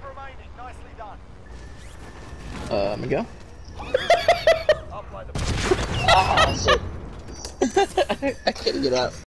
remaining. Nicely done. Let me go. I'll play the Ah, shit. I can't get up.